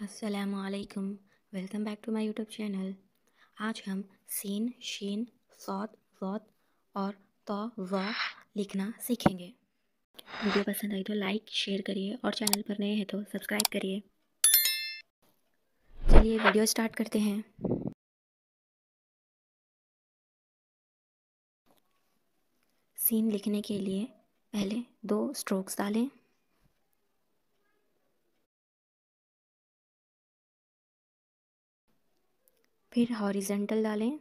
अस्सलामुअलैकुम। Welcome back to my YouTube channel. आज हम सीन, शीन, सौद, ज़ौद और तौ ज़ौ लिखना सीखेंगे। वीडियो पसंद आई तो लाइक शेयर करिए और चैनल पर नए हैं तो सब्सक्राइब करिए। चलिए वीडियो स्टार्ट करते हैं। सीन लिखने के लिए पहले 2 स्ट्रोक्स डालें। फिर हॉरिजेंटल डालें।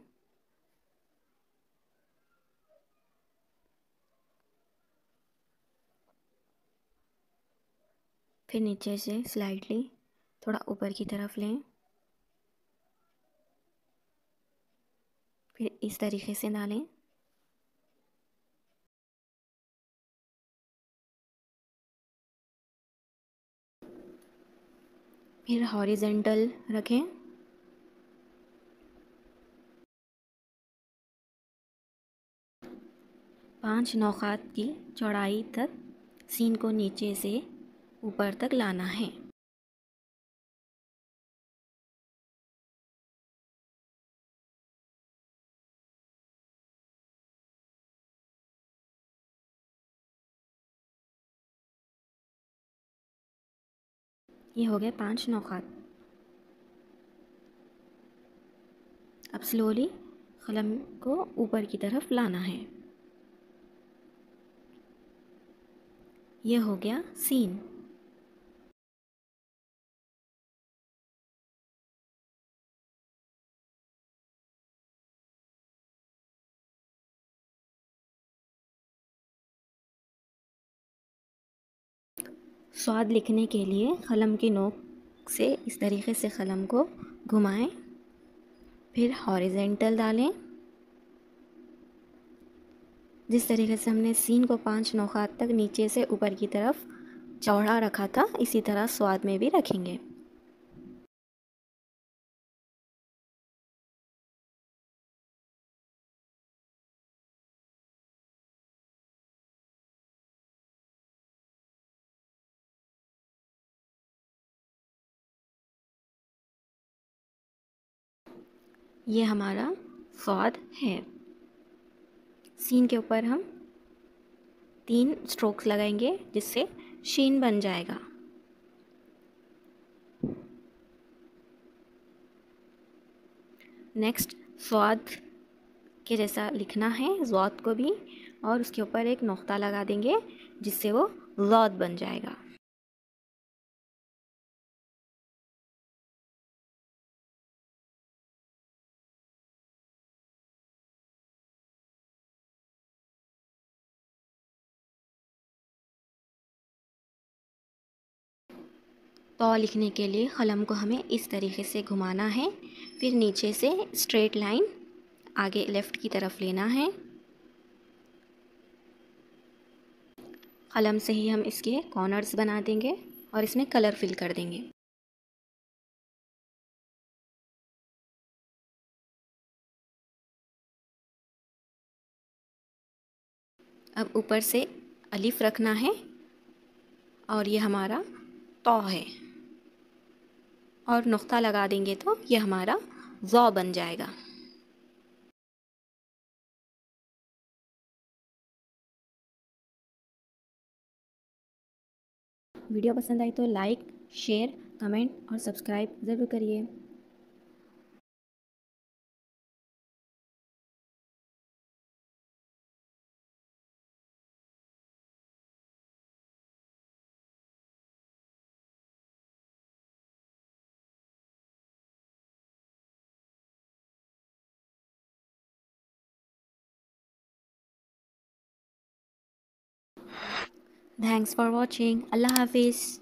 फिर नीचे से स्लाइडली थोड़ा ऊपर की तरफ लें। फिर इस तरीके से डालें। फिर हॉरिजेंटल रखें। पाँच नौकात की चौड़ाई तक सीन को नीचे से ऊपर तक लाना है। ये हो गए 5 नौकात। अब स्लोली कलम को ऊपर की तरफ लाना है। ये हो गया सीन। स्वाद लिखने के लिए कलम की नोक से इस तरीके से कलम को घुमाएं। फिर हॉरिजेंटल डालें। जिस तरीके से हमने सीन को 5 नौकात तक नीचे से ऊपर की तरफ चौड़ा रखा था, इसी तरह स्वाद में भी रखेंगे। ये हमारा स्वाद है। सीन के ऊपर हम 3 स्ट्रोक्स लगाएंगे जिससे शीन बन जाएगा। नेक्स्ट स्वाद के जैसा लिखना है ज़ौद को भी, और उसके ऊपर एक नुक्ता लगा देंगे जिससे वो ज़ौद बन जाएगा। तो लिखने के लिए कलम को हमें इस तरीके से घुमाना है। फिर नीचे से स्ट्रेट लाइन आगे लेफ़्ट की तरफ लेना है। कलम से ही हम इसके कॉर्नर्स बना देंगे और इसमें कलर फिल कर देंगे। अब ऊपर से अलिफ रखना है और ये हमारा तौ है, और नुक्ता लगा देंगे तो ये हमारा ज़ौ बन जाएगा। वीडियो पसंद आई तो लाइक शेयर कमेंट और सब्सक्राइब ज़रूर करिए। Thanks for watching. अल्लाह हाफिज़।